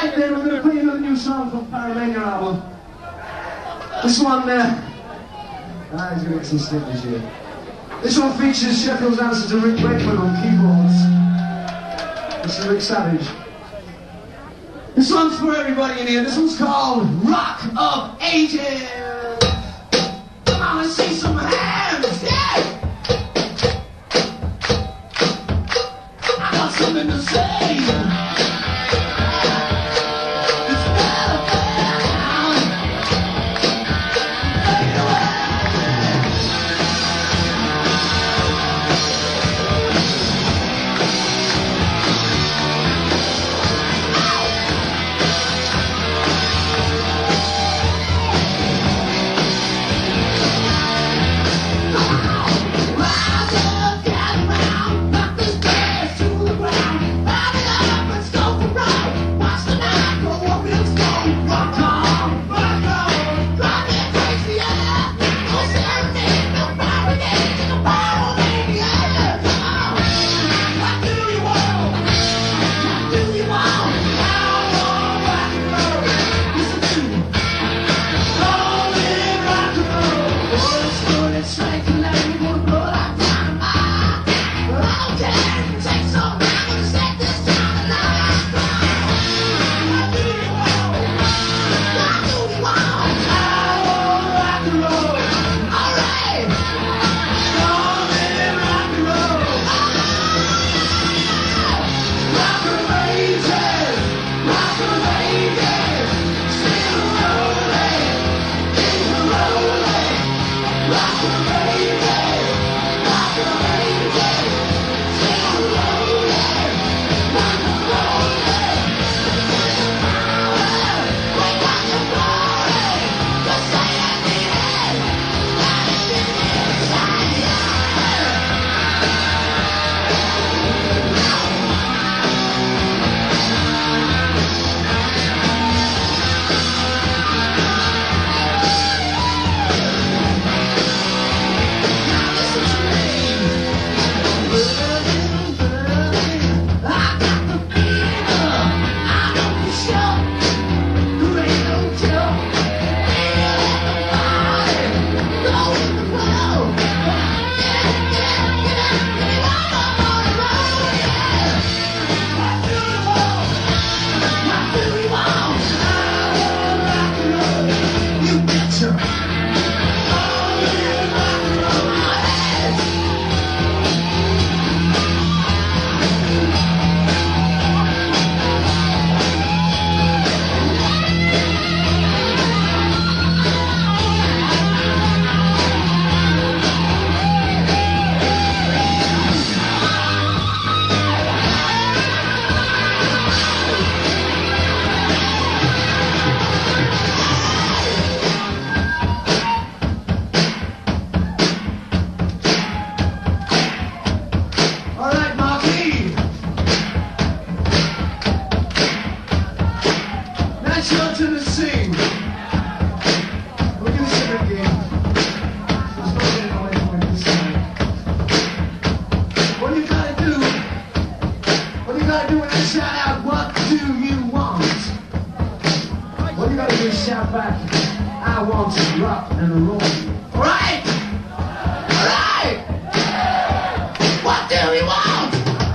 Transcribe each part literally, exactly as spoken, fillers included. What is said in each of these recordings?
Alright then, I'm going to play another new song from Paramania album. This one there. Ah, he's going to get some stickers here. This one features Sheffield's answer to Rick Wakeman on keyboards. This is Rick Savage. This one's for everybody in here. This one's called Rock of Ages. Come on, let's see some hands. Yeah! I got something to say. Shout back, I want to rock and roll. Alright! Alright! What do we want?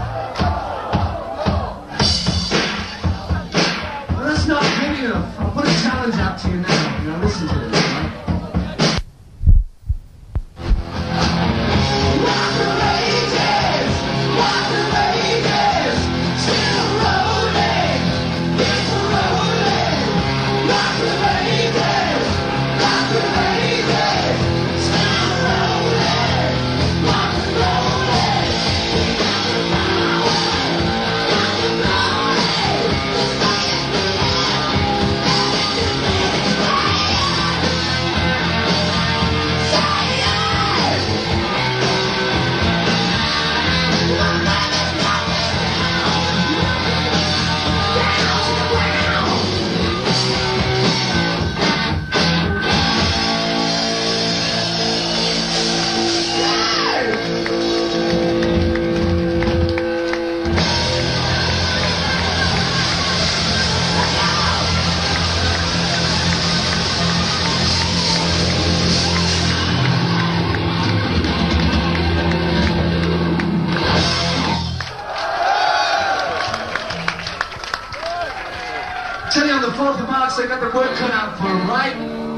Well, that's not good enough. I'll put a challenge out to you now. Now listen to this, right? Bye. fourth of March, they got the work cut out for them, right?